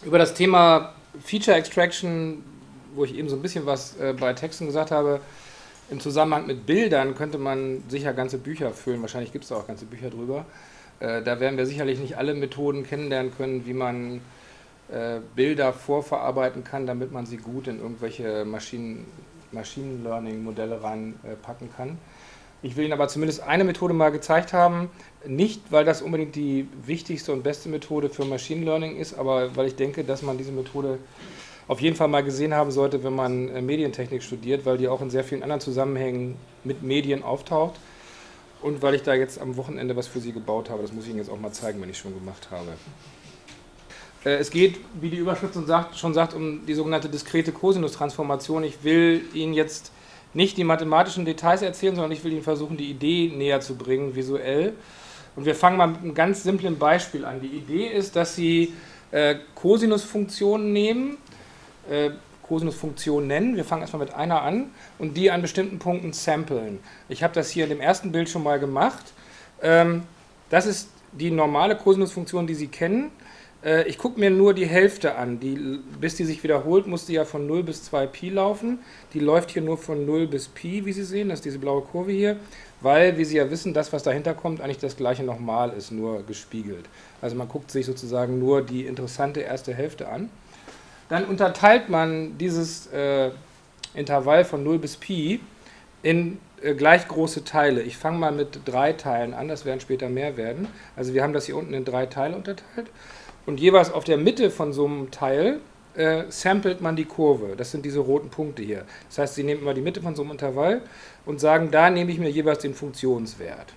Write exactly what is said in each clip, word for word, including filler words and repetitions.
Über das Thema Feature Extraction, wo ich eben so ein bisschen was äh, bei Texten gesagt habe, im Zusammenhang mit Bildern könnte man sicher ganze Bücher füllen. Wahrscheinlich gibt es da auch ganze Bücher drüber. Äh, da werden wir sicherlich nicht alle Methoden kennenlernen können, wie man äh, Bilder vorverarbeiten kann, damit man sie gut in irgendwelche Maschinen, Machine Learning Modelle reinpacken äh, kann. Ich will Ihnen aber zumindest eine Methode mal gezeigt haben, nicht weil das unbedingt die wichtigste und beste Methode für Machine Learning ist, aber weil ich denke, dass man diese Methode auf jeden Fall mal gesehen haben sollte, wenn man äh, Medientechnik studiert, weil die auch in sehr vielen anderen Zusammenhängen mit Medien auftaucht und weil ich da jetzt am Wochenende was für Sie gebaut habe. Das muss ich Ihnen jetzt auch mal zeigen, wenn ich es schon gemacht habe. Äh, es geht, wie die Überschrift schon sagt, schon sagt, um die sogenannte diskrete Cosinus-Transformation. Ich will Ihnen jetzt nicht die mathematischen Details erzählen, sondern ich will Ihnen versuchen, die Idee näher zu bringen, visuell. Und wir fangen mal mit einem ganz simplen Beispiel an. Die Idee ist, dass Sie äh, Cosinusfunktionen nehmen, äh, Cosinusfunktionen nennen. Wir fangen erstmal mit einer an und die an bestimmten Punkten samplen. Ich habe das hier in dem ersten Bild schon mal gemacht. Ähm, das ist die normale Cosinusfunktion, die Sie kennen. Äh, ich gucke mir nur die Hälfte an. Die, bis die sich wiederholt, muss die ja von null bis zwei Pi laufen. Die läuft hier nur von null bis Pi, wie Sie sehen. Das ist diese blaue Kurve hier. Weil, wie Sie ja wissen, das, was dahinter kommt, eigentlich das gleiche nochmal ist, nur gespiegelt. Also man guckt sich sozusagen nur die interessante erste Hälfte an. Dann unterteilt man dieses äh, Intervall von null bis Pi in äh, gleich große Teile. Ich fange mal mit drei Teilen an, das werden später mehr werden. Also wir haben das hier unten in drei Teile unterteilt. Und jeweils auf der Mitte von so einem Teil äh, samplet man die Kurve. Das sind diese roten Punkte hier. Das heißt, Sie nehmen immer die Mitte von so einem Intervall und sagen, da nehme ich mir jeweils den Funktionswert.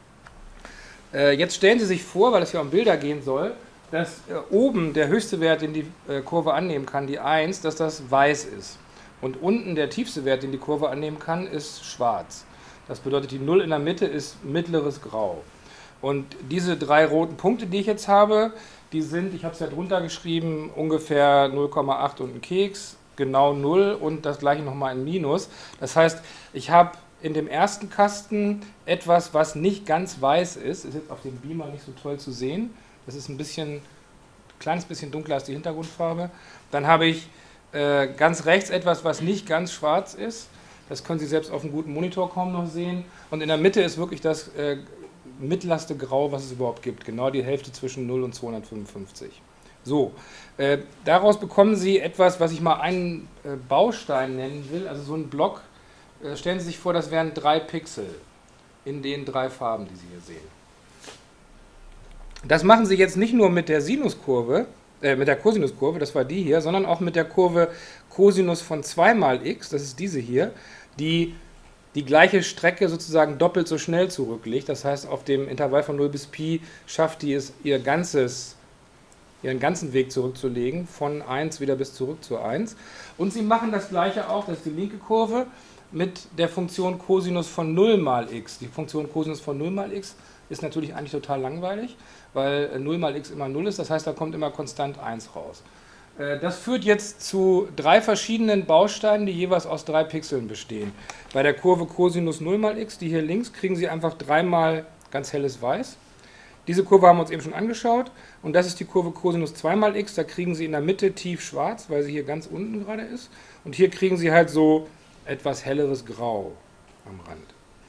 Äh, jetzt stellen Sie sich vor, weil es ja um Bilder gehen soll, dass äh, oben der höchste Wert, den die äh, Kurve annehmen kann, die eins, dass das weiß ist. Und unten der tiefste Wert, den die Kurve annehmen kann, ist schwarz. Das bedeutet, die null in der Mitte ist mittleres Grau. Und diese drei roten Punkte, die ich jetzt habe, die sind, ich habe es ja drunter geschrieben, ungefähr null Komma acht und ein Keks, genau null und das gleiche nochmal ein Minus. Das heißt, ich habe in dem ersten Kasten etwas, was nicht ganz weiß ist, ist jetzt auf dem Beamer nicht so toll zu sehen. Das ist ein bisschen, ein kleines bisschen dunkler als die Hintergrundfarbe. Dann habe ich äh, ganz rechts etwas, was nicht ganz schwarz ist. Das können Sie selbst auf einem guten Monitor kaum noch sehen. Und in der Mitte ist wirklich das äh, mittlerste Grau, was es überhaupt gibt. Genau die Hälfte zwischen null und zweihundertfünfundfünfzig. So, äh, daraus bekommen Sie etwas, was ich mal einen äh, Baustein nennen will, also so einen Block. Äh, stellen Sie sich vor, das wären drei Pixel in den drei Farben, die Sie hier sehen. Das machen Sie jetzt nicht nur mit der Sinuskurve, äh, mit der Cosinuskurve, das war die hier, sondern auch mit der Kurve Cosinus von zwei mal x, das ist diese hier, die die gleiche Strecke sozusagen doppelt so schnell zurücklegt. Das heißt, auf dem Intervall von null bis Pi schafft die es, ihr ganzes, ihren ganzen Weg zurückzulegen, von eins wieder bis zurück zu eins. Und Sie machen das gleiche auch, das ist die linke Kurve, mit der Funktion Cosinus von null mal x. Die Funktion Cosinus von null mal x ist natürlich eigentlich total langweilig, weil null mal x immer null ist, das heißt, da kommt immer konstant eins raus. Das führt jetzt zu drei verschiedenen Bausteinen, die jeweils aus drei Pixeln bestehen. Bei der Kurve Cosinus null mal x, die hier links, kriegen Sie einfach dreimal ganz helles Weiß. Diese Kurve haben wir uns eben schon angeschaut und das ist die Kurve Cosinus zwei mal x, da kriegen Sie in der Mitte tief schwarz, weil sie hier ganz unten gerade ist. Und hier kriegen Sie halt so etwas helleres Grau am Rand.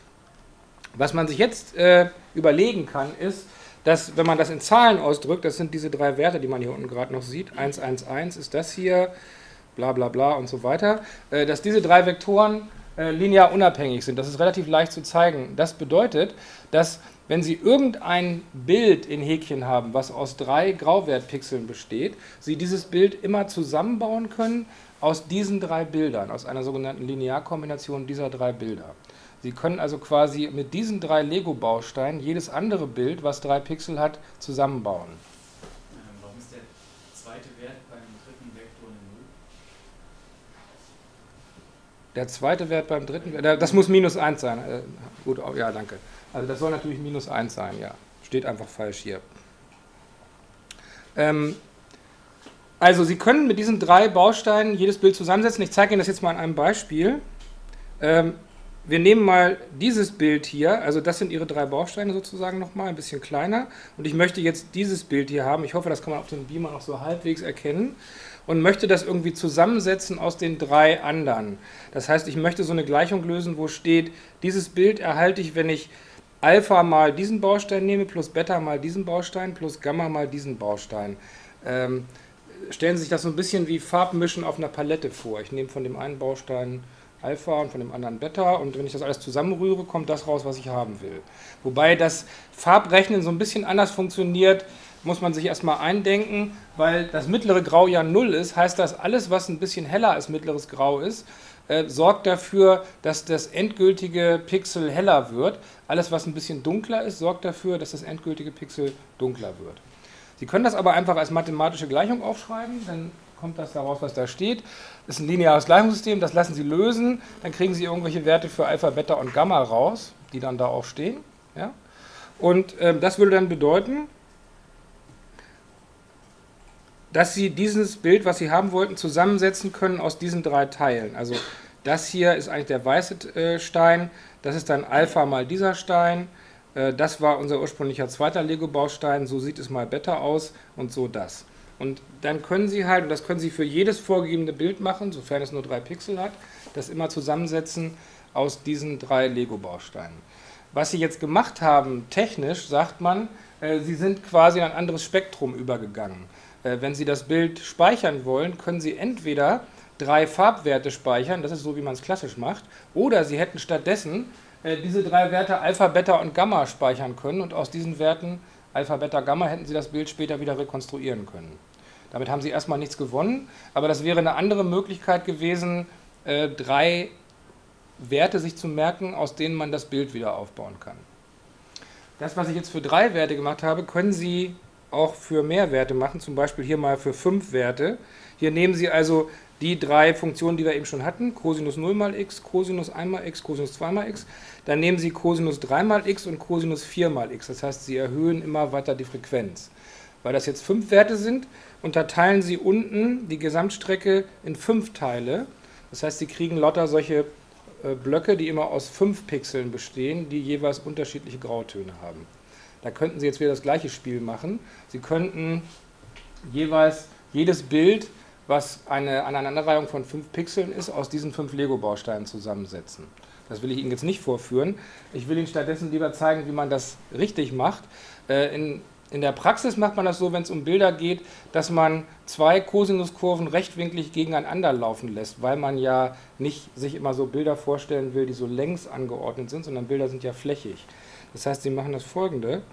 Was man sich jetzt äh, überlegen kann, ist, dass, wenn man das in Zahlen ausdrückt, das sind diese drei Werte, die man hier unten gerade noch sieht, eins, eins, eins ist das hier, bla bla bla und so weiter, äh, dass diese drei Vektoren äh, linear unabhängig sind. Das ist relativ leicht zu zeigen. Das bedeutet, dass wenn Sie irgendein Bild in Häkchen haben, was aus drei Grauwertpixeln besteht, Sie dieses Bild immer zusammenbauen können aus diesen drei Bildern, aus einer sogenannten Linearkombination dieser drei Bilder. Sie können also quasi mit diesen drei Lego-Bausteinen jedes andere Bild, was drei Pixel hat, zusammenbauen. Warum ist der zweite Wert beim dritten Vektor eine null? Der zweite Wert beim dritten Wert, das muss minus eins sein. Äh, gut, ja, danke. Also das soll natürlich minus eins sein, ja. Steht einfach falsch hier. Ähm, also Sie können mit diesen drei Bausteinen jedes Bild zusammensetzen. Ich zeige Ihnen das jetzt mal an einem Beispiel. Ähm, wir nehmen mal dieses Bild hier, also das sind Ihre drei Bausteine sozusagen nochmal, ein bisschen kleiner. Und ich möchte jetzt dieses Bild hier haben, ich hoffe, das kann man auf dem Beamer noch so halbwegs erkennen. Und möchte das irgendwie zusammensetzen aus den drei anderen. Das heißt, ich möchte so eine Gleichung lösen, wo steht, dieses Bild erhalte ich, wenn ich Alpha mal diesen Baustein nehme, plus Beta mal diesen Baustein, plus Gamma mal diesen Baustein. Ähm, stellen Sie sich das so ein bisschen wie Farbmischen auf einer Palette vor. Ich nehme von dem einen Baustein Alpha und von dem anderen Beta und wenn ich das alles zusammenrühre, kommt das raus, was ich haben will. Wobei das Farbrechnen so ein bisschen anders funktioniert, muss man sich erstmal eindenken, weil das mittlere Grau ja null ist, heißt das, alles, was ein bisschen heller als mittleres Grau ist, äh, sorgt dafür, dass das endgültige Pixel heller wird. Alles, was ein bisschen dunkler ist, sorgt dafür, dass das endgültige Pixel dunkler wird. Sie können das aber einfach als mathematische Gleichung aufschreiben, dann kommt das daraus, was da steht. Das ist ein lineares Gleichungssystem, das lassen Sie lösen, dann kriegen Sie irgendwelche Werte für Alpha, Beta und Gamma raus, die dann da auch stehen. Ja? Und äh, das würde dann bedeuten, dass Sie dieses Bild, was Sie haben wollten, zusammensetzen können aus diesen drei Teilen. Also das hier ist eigentlich der weiße äh, Stein, das ist dann Alpha mal dieser Stein, äh, das war unser ursprünglicher zweiter Lego-Baustein, so sieht es mal Beta aus und so das. Und dann können Sie halt, und das können Sie für jedes vorgegebene Bild machen, sofern es nur drei Pixel hat, das immer zusammensetzen aus diesen drei Lego-Bausteinen. Was Sie jetzt gemacht haben, technisch, sagt man, äh, Sie sind quasi in ein anderes Spektrum übergegangen. Wenn Sie das Bild speichern wollen, können Sie entweder drei Farbwerte speichern, das ist so, wie man es klassisch macht, oder Sie hätten stattdessen diese drei Werte Alpha, Beta und Gamma speichern können und aus diesen Werten Alpha, Beta, Gamma hätten Sie das Bild später wieder rekonstruieren können. Damit haben Sie erstmal nichts gewonnen, aber das wäre eine andere Möglichkeit gewesen, drei Werte sich zu merken, aus denen man das Bild wieder aufbauen kann. Das, was ich jetzt für drei Werte gemacht habe, können Sie auch für mehr Werte machen, zum Beispiel hier mal für fünf Werte. Hier nehmen Sie also die drei Funktionen, die wir eben schon hatten, Cosinus null mal x, Cosinus eins mal x, Cosinus zwei mal x. Dann nehmen Sie Cosinus drei mal x und Cosinus vier mal x. Das heißt, Sie erhöhen immer weiter die Frequenz. Weil das jetzt fünf Werte sind, unterteilen Sie unten die Gesamtstrecke in fünf Teile. Das heißt, Sie kriegen lauter solche äh, Blöcke, die immer aus fünf Pixeln bestehen, die jeweils unterschiedliche Grautöne haben. Da könnten Sie jetzt wieder das gleiche Spiel machen. Sie könnten jeweils jedes Bild, was eine Aneinanderreihung von fünf Pixeln ist, aus diesen fünf Lego-Bausteinen zusammensetzen. Das will ich Ihnen jetzt nicht vorführen. Ich will Ihnen stattdessen lieber zeigen, wie man das richtig macht. In, in der Praxis macht man das so, wenn es um Bilder geht, dass man zwei Kosinuskurven rechtwinklig gegeneinander laufen lässt, weil man ja nicht sich immer so Bilder vorstellen will, die so längs angeordnet sind, sondern Bilder sind ja flächig. Das heißt, Sie machen das Folgende.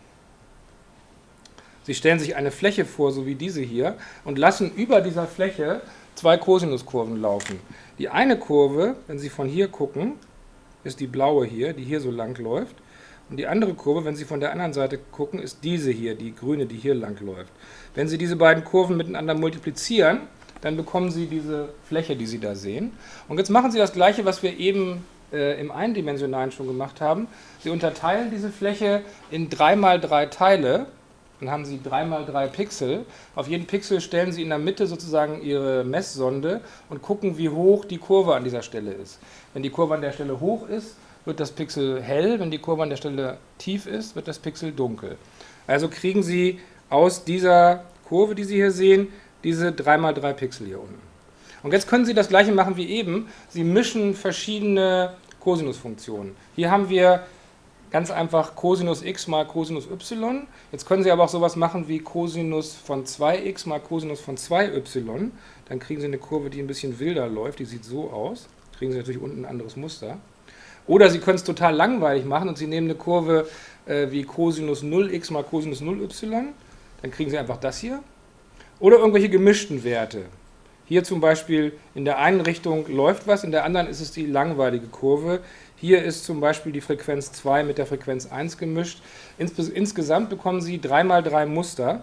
Sie stellen sich eine Fläche vor, so wie diese hier, und lassen über dieser Fläche zwei Kosinuskurven laufen. Die eine Kurve, wenn Sie von hier gucken, ist die blaue hier, die hier so lang läuft. Und die andere Kurve, wenn Sie von der anderen Seite gucken, ist diese hier, die grüne, die hier lang läuft. Wenn Sie diese beiden Kurven miteinander multiplizieren, dann bekommen Sie diese Fläche, die Sie da sehen. Und jetzt machen Sie das Gleiche, was wir eben äh, im Eindimensionalen schon gemacht haben. Sie unterteilen diese Fläche in drei mal drei Teile. Dann haben Sie drei mal drei Pixel. Auf jeden Pixel stellen Sie in der Mitte sozusagen Ihre Messsonde und gucken, wie hoch die Kurve an dieser Stelle ist. Wenn die Kurve an der Stelle hoch ist, wird das Pixel hell. Wenn die Kurve an der Stelle tief ist, wird das Pixel dunkel. Also kriegen Sie aus dieser Kurve, die Sie hier sehen, diese drei mal drei Pixel hier unten. Und jetzt können Sie das gleiche machen wie eben. Sie mischen verschiedene Kosinusfunktionen. Hier haben wir ganz einfach Cosinus x mal Cosinus y. Jetzt können Sie aber auch sowas machen wie Cosinus von zwei x mal Cosinus von zwei y. Dann kriegen Sie eine Kurve, die ein bisschen wilder läuft. Die sieht so aus. Kriegen Sie natürlich unten ein anderes Muster. Oder Sie können es total langweilig machen und Sie nehmen eine Kurve äh, wie Cosinus null x mal Cosinus null y. Dann kriegen Sie einfach das hier. Oder irgendwelche gemischten Werte. Hier zum Beispiel in der einen Richtung läuft was, in der anderen ist es die langweilige Kurve. Hier ist zum Beispiel die Frequenz zwei mit der Frequenz eins gemischt. Ins, insgesamt bekommen Sie drei mal drei Muster,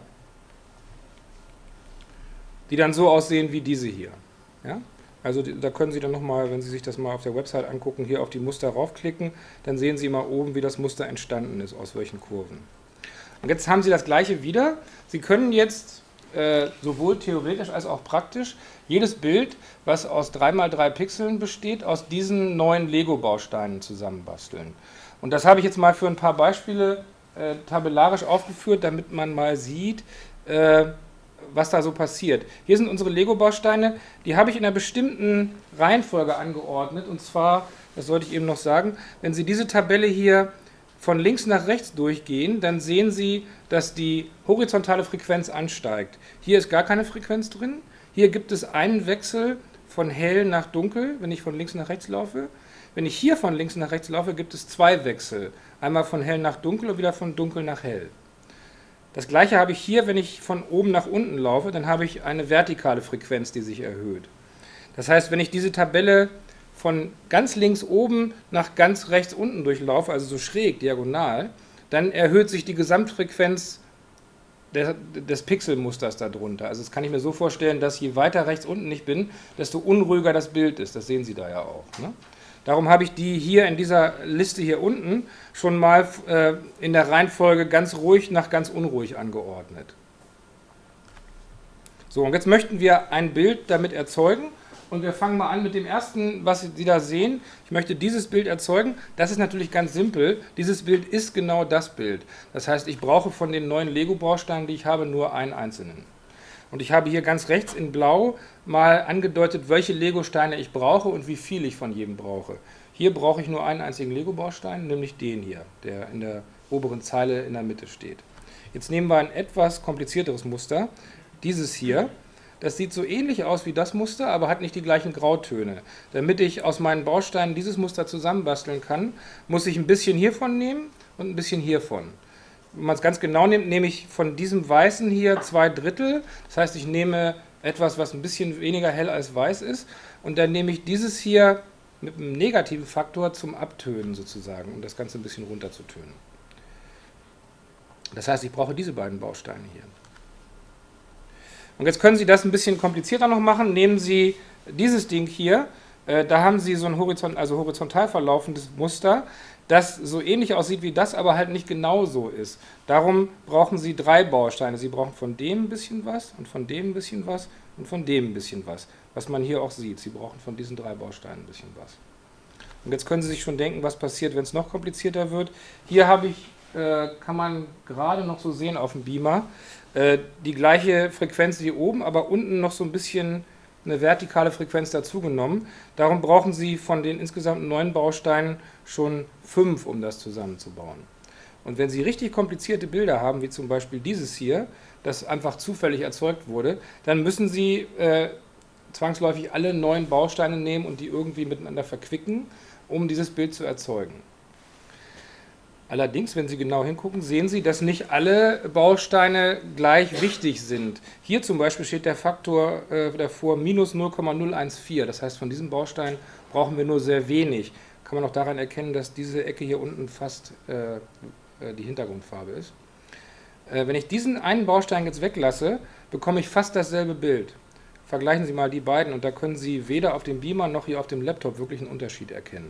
die dann so aussehen wie diese hier. Ja? Also da können Sie dann nochmal, wenn Sie sich das mal auf der Website angucken, hier auf die Muster raufklicken, dann sehen Sie mal oben, wie das Muster entstanden ist, aus welchen Kurven. Und jetzt haben Sie das gleiche wieder. Sie können jetzt äh, sowohl theoretisch als auch praktisch jedes Bild, was aus drei mal drei Pixeln besteht, aus diesen neuen Lego-Bausteinen zusammenbasteln. Und das habe ich jetzt mal für ein paar Beispiele äh, tabellarisch aufgeführt, damit man mal sieht, äh, was da so passiert. Hier sind unsere Lego-Bausteine, die habe ich in einer bestimmten Reihenfolge angeordnet. Und zwar, das sollte ich eben noch sagen, wenn Sie diese Tabelle hier von links nach rechts durchgehen, dann sehen Sie, dass die horizontale Frequenz ansteigt. Hier ist gar keine Frequenz drin. Hier gibt es einen Wechsel von hell nach dunkel, wenn ich von links nach rechts laufe. Wenn ich hier von links nach rechts laufe, gibt es zwei Wechsel. Einmal von hell nach dunkel und wieder von dunkel nach hell. Das gleiche habe ich hier, wenn ich von oben nach unten laufe, dann habe ich eine vertikale Frequenz, die sich erhöht. Das heißt, wenn ich diese Tabelle von ganz links oben nach ganz rechts unten durchlaufe, also so schräg, diagonal, dann erhöht sich die Gesamtfrequenz des, des Pixelmusters darunter. Also das kann ich mir so vorstellen, dass je weiter rechts unten ich bin, desto unruhiger das Bild ist. Das sehen Sie da ja auch. Ne? Darum habe ich die hier in dieser Liste hier unten schon mal äh, in der Reihenfolge ganz ruhig nach ganz unruhig angeordnet. So, und jetzt möchten wir ein Bild damit erzeugen. Und wir fangen mal an mit dem ersten, was Sie da sehen. Ich möchte dieses Bild erzeugen. Das ist natürlich ganz simpel. Dieses Bild ist genau das Bild. Das heißt, ich brauche von den neuen Lego-Bausteinen, die ich habe, nur einen einzelnen. Und ich habe hier ganz rechts in Blau mal angedeutet, welche Lego-Steine ich brauche und wie viel ich von jedem brauche. Hier brauche ich nur einen einzigen Lego-Baustein, nämlich den hier, der in der oberen Zeile in der Mitte steht. Jetzt nehmen wir ein etwas komplizierteres Muster. Dieses hier. Das sieht so ähnlich aus wie das Muster, aber hat nicht die gleichen Grautöne. Damit ich aus meinen Bausteinen dieses Muster zusammenbasteln kann, muss ich ein bisschen hiervon nehmen und ein bisschen hiervon. Wenn man es ganz genau nimmt, nehme ich von diesem Weißen hier zwei Drittel. Das heißt, ich nehme etwas, was ein bisschen weniger hell als weiß ist. Und dann nehme ich dieses hier mit einem negativen Faktor zum Abtönen sozusagen, um das Ganze ein bisschen runterzutönen. Das heißt, ich brauche diese beiden Bausteine hier. Und jetzt können Sie das ein bisschen komplizierter noch machen. Nehmen Sie dieses Ding hier, äh, da haben Sie so ein Horizont, also horizontal verlaufendes Muster, das so ähnlich aussieht wie das, aber halt nicht genau so ist. Darum brauchen Sie drei Bausteine. Sie brauchen von dem ein bisschen was und von dem ein bisschen was und von dem ein bisschen was, was man hier auch sieht. Sie brauchen von diesen drei Bausteinen ein bisschen was. Und jetzt können Sie sich schon denken, was passiert, wenn es noch komplizierter wird. Hier habe ich, äh, kann man gerade noch so sehen auf dem Beamer, die gleiche Frequenz wie oben, aber unten noch so ein bisschen eine vertikale Frequenz dazugenommen. Darum brauchen Sie von den insgesamt neun Bausteinen schon fünf, um das zusammenzubauen. Und wenn Sie richtig komplizierte Bilder haben, wie zum Beispiel dieses hier, das einfach zufällig erzeugt wurde, dann müssen Sie äh, zwangsläufig alle neun Bausteine nehmen und die irgendwie miteinander verquicken, um dieses Bild zu erzeugen. Allerdings, wenn Sie genau hingucken, sehen Sie, dass nicht alle Bausteine gleich wichtig sind. Hier zum Beispiel steht der Faktor äh, davor minus null Komma null eins vier. Das heißt, von diesem Baustein brauchen wir nur sehr wenig. Kann man auch daran erkennen, dass diese Ecke hier unten fast äh, die Hintergrundfarbe ist. Äh, wenn ich diesen einen Baustein jetzt weglasse, bekomme ich fast dasselbe Bild. Vergleichen Sie mal die beiden und da können Sie weder auf dem Beamer noch hier auf dem Laptop wirklich einen Unterschied erkennen.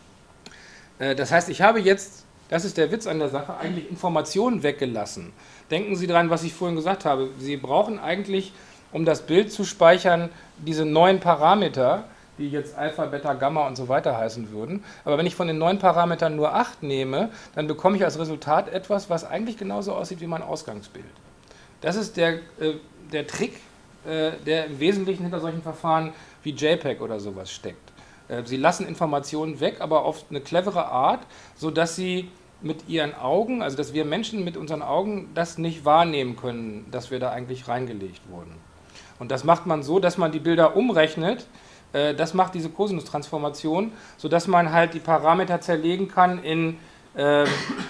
Äh, das heißt, ich habe jetzt... Das ist der Witz an der Sache, eigentlich Informationen weggelassen. Denken Sie daran, was ich vorhin gesagt habe. Sie brauchen eigentlich, um das Bild zu speichern, diese neuen Parameter, die jetzt Alpha, Beta, Gamma und so weiter heißen würden. Aber wenn ich von den neuen Parametern nur acht nehme, dann bekomme ich als Resultat etwas, was eigentlich genauso aussieht wie mein Ausgangsbild. Das ist der, äh, der Trick, äh, der im Wesentlichen hinter solchen Verfahren wie JPEG oder sowas steckt. Sie lassen Informationen weg, aber auf eine clevere Art, sodass sie mit ihren Augen, also dass wir Menschen mit unseren Augen das nicht wahrnehmen können, dass wir da eigentlich reingelegt wurden. Und das macht man so, dass man die Bilder umrechnet, das macht diese Kosinus-Transformation, sodass man halt die Parameter zerlegen kann in äh,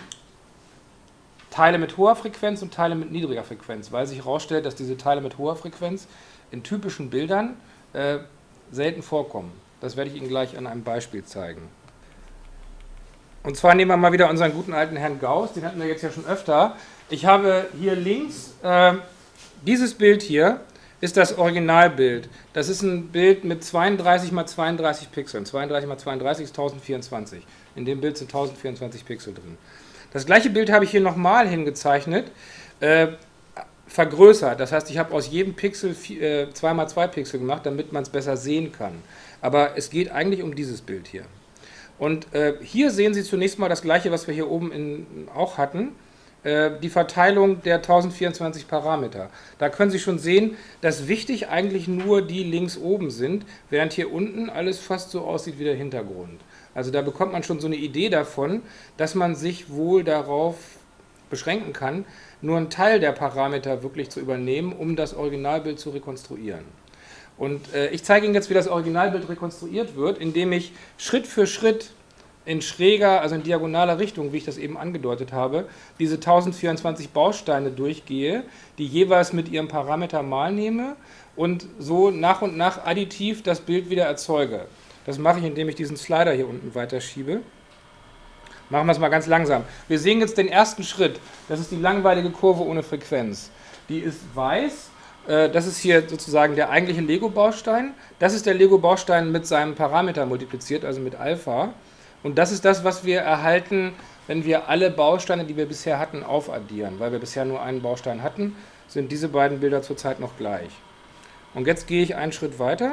Teile mit hoher Frequenz und Teile mit niedriger Frequenz, weil sich herausstellt, dass diese Teile mit hoher Frequenz in typischen Bildern äh, selten vorkommen. Das werde ich Ihnen gleich an einem Beispiel zeigen. Und zwar nehmen wir mal wieder unseren guten alten Herrn Gauss, den hatten wir jetzt ja schon öfter. Ich habe hier links, äh, dieses Bild hier ist das Originalbild. Das ist ein Bild mit zweiunddreißig mal zweiunddreißig Pixeln. zweiunddreißig mal zweiunddreißig ist tausendvierundzwanzig. In dem Bild sind tausendvierundzwanzig Pixel drin. Das gleiche Bild habe ich hier nochmal hingezeichnet, äh, vergrößert. Das heißt, ich habe aus jedem Pixel zwei mal zwei Pixel gemacht, damit man es besser sehen kann. Aber es geht eigentlich um dieses Bild hier. Und äh, hier sehen Sie zunächst mal das gleiche, was wir hier oben in, auch hatten, äh, die Verteilung der tausendvierundzwanzig Parameter. Da können Sie schon sehen, dass wichtig eigentlich nur die links oben sind, während hier unten alles fast so aussieht wie der Hintergrund. Also da bekommt man schon so eine Idee davon, dass man sich wohl darauf beschränken kann, nur einen Teil der Parameter wirklich zu übernehmen, um das Originalbild zu rekonstruieren. Und äh, ich zeige Ihnen jetzt, wie das Originalbild rekonstruiert wird, indem ich Schritt für Schritt in schräger, also in diagonaler Richtung, wie ich das eben angedeutet habe, diese tausendvierundzwanzig Bausteine durchgehe, die jeweils mit ihrem Parameter mal nehme und so nach und nach additiv das Bild wieder erzeuge. Das mache ich, indem ich diesen Slider hier unten weiterschiebe. Machen wir es mal ganz langsam. Wir sehen jetzt den ersten Schritt. Das ist die langweilige Kurve ohne Frequenz. Die ist weiß. Das ist hier sozusagen der eigentliche Lego-Baustein. Das ist der Lego-Baustein mit seinem Parameter multipliziert, also mit Alpha. Und das ist das, was wir erhalten, wenn wir alle Bausteine, die wir bisher hatten, aufaddieren. Weil wir bisher nur einen Baustein hatten, sind diese beiden Bilder zurzeit noch gleich. Und jetzt gehe ich einen Schritt weiter.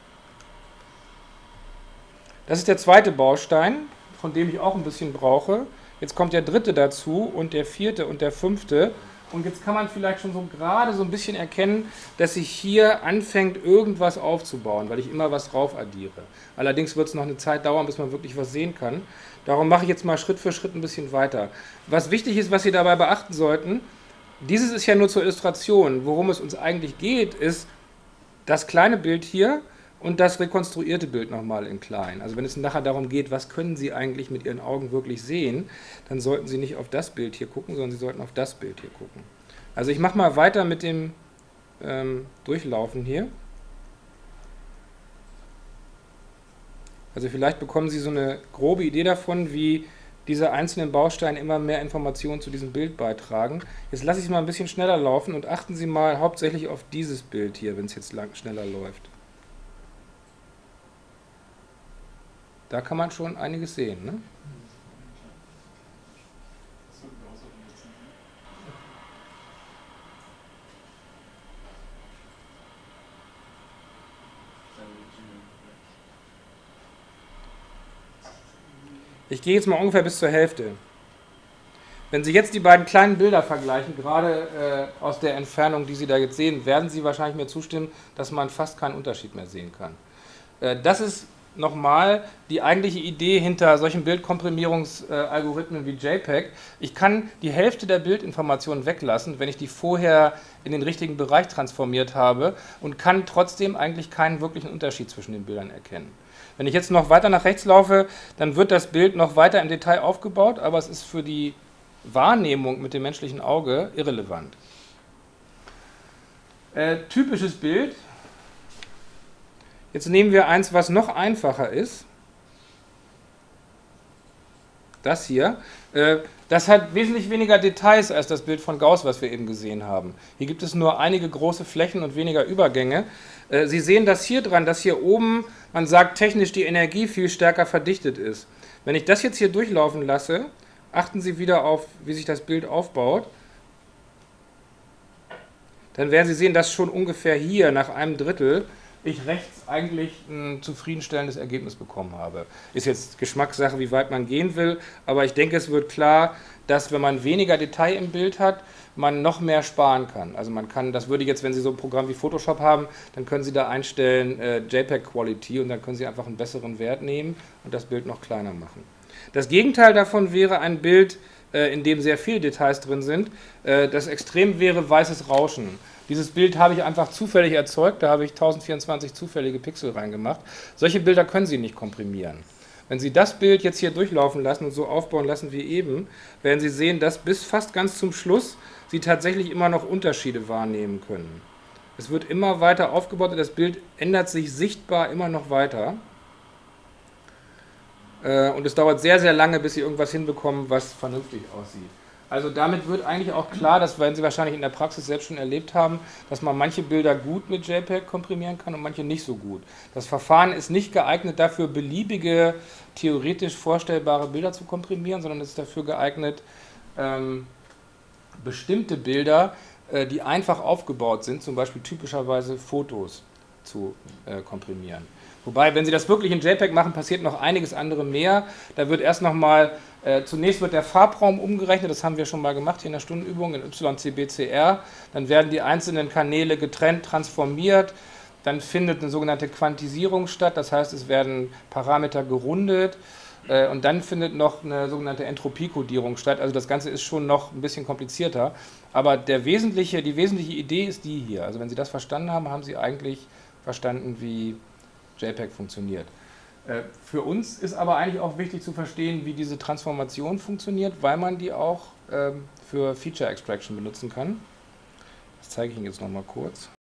Das ist der zweite Baustein, von dem ich auch ein bisschen brauche. Jetzt kommt der dritte dazu und der vierte und der fünfte. Und jetzt kann man vielleicht schon so gerade so ein bisschen erkennen, dass sich hier anfängt, irgendwas aufzubauen, weil ich immer was drauf addiere. Allerdings wird es noch eine Zeit dauern, bis man wirklich was sehen kann. Darum mache ich jetzt mal Schritt für Schritt ein bisschen weiter. Was wichtig ist, was Sie dabei beachten sollten, dieses ist ja nur zur Illustration. Worum es uns eigentlich geht, ist das kleine Bild hier und das rekonstruierte Bild nochmal in klein. Also wenn es nachher darum geht, was können Sie eigentlich mit Ihren Augen wirklich sehen, dann sollten Sie nicht auf das Bild hier gucken, sondern Sie sollten auf das Bild hier gucken. Also ich mache mal weiter mit dem ähm, Durchlaufen hier. Also vielleicht bekommen Sie so eine grobe Idee davon, wie diese einzelnen Bausteine immer mehr Informationen zu diesem Bild beitragen. Jetzt lasse ich es mal ein bisschen schneller laufen und achten Sie mal hauptsächlich auf dieses Bild hier, wenn es jetzt lang, schneller läuft. Da kann man schon einiges sehen, ne? Ich gehe jetzt mal ungefähr bis zur Hälfte. Wenn Sie jetzt die beiden kleinen Bilder vergleichen, gerade äh, aus der Entfernung, die Sie da jetzt sehen, werden Sie wahrscheinlich mir zustimmen, dass man fast keinen Unterschied mehr sehen kann. Äh, das ist nochmal die eigentliche Idee hinter solchen Bildkomprimierungsalgorithmen wie JPEG. Ich kann die Hälfte der Bildinformationen weglassen, wenn ich die vorher in den richtigen Bereich transformiert habe und kann trotzdem eigentlich keinen wirklichen Unterschied zwischen den Bildern erkennen. Wenn ich jetzt noch weiter nach rechts laufe, dann wird das Bild noch weiter im Detail aufgebaut, aber es ist für die Wahrnehmung mit dem menschlichen Auge irrelevant. Äh, typisches Bild. Jetzt nehmen wir eins, was noch einfacher ist. Das hier. Das hat wesentlich weniger Details als das Bild von Gauss, was wir eben gesehen haben. Hier gibt es nur einige große Flächen und weniger Übergänge. Sie sehen das hier dran, dass hier oben, man sagt technisch, die Energie viel stärker verdichtet ist. Wenn ich das jetzt hier durchlaufen lasse, achten Sie wieder auf, wie sich das Bild aufbaut. Dann werden Sie sehen, dass schon ungefähr hier nach einem Drittel ich rechts eigentlich ein zufriedenstellendes Ergebnis bekommen habe. Ist jetzt Geschmackssache, wie weit man gehen will, aber ich denke, es wird klar, dass wenn man weniger Detail im Bild hat, man noch mehr sparen kann. Also man kann, das würde jetzt, wenn Sie so ein Programm wie Photoshop haben, dann können Sie da einstellen äh, JPEG Quality und dann können Sie einfach einen besseren Wert nehmen und das Bild noch kleiner machen. Das Gegenteil davon wäre ein Bild, äh, in dem sehr viele Details drin sind. Äh, das Extrem wäre weißes Rauschen. Dieses Bild habe ich einfach zufällig erzeugt, da habe ich tausendvierundzwanzig zufällige Pixel reingemacht. Solche Bilder können Sie nicht komprimieren. Wenn Sie das Bild jetzt hier durchlaufen lassen und so aufbauen lassen wie eben, werden Sie sehen, dass bis fast ganz zum Schluss Sie tatsächlich immer noch Unterschiede wahrnehmen können. Es wird immer weiter aufgebaut und das Bild ändert sich sichtbar immer noch weiter. Und es dauert sehr, sehr lange, bis Sie irgendwas hinbekommen, was vernünftig aussieht. Also damit wird eigentlich auch klar, das werden Sie wahrscheinlich in der Praxis selbst schon erlebt haben, dass man manche Bilder gut mit JPEG komprimieren kann und manche nicht so gut. Das Verfahren ist nicht geeignet dafür, beliebige, theoretisch vorstellbare Bilder zu komprimieren, sondern es ist dafür geeignet, ähm, bestimmte Bilder äh, die einfach aufgebaut sind, zum Beispiel typischerweise Fotos zu äh, komprimieren. Wobei, wenn Sie das wirklich in JPEG machen, passiert noch einiges andere mehr. Da wird erst nochmal, äh, zunächst wird der Farbraum umgerechnet, das haben wir schon mal gemacht hier in der Stundenübung in Y C B C R. Dann werden die einzelnen Kanäle getrennt transformiert. Dann findet eine sogenannte Quantisierung statt, das heißt, es werden Parameter gerundet. Äh, und dann findet noch eine sogenannte Entropiekodierung statt. Also das Ganze ist schon noch ein bisschen komplizierter. Aber der wesentliche, die wesentliche Idee ist die hier. Also wenn Sie das verstanden haben, haben Sie eigentlich verstanden, wie JPEG funktioniert. Äh, für uns ist aber eigentlich auch wichtig zu verstehen, wie diese Transformation funktioniert, weil man die auch ähm, für Feature Extraction benutzen kann. Das zeige ich Ihnen jetzt nochmal kurz.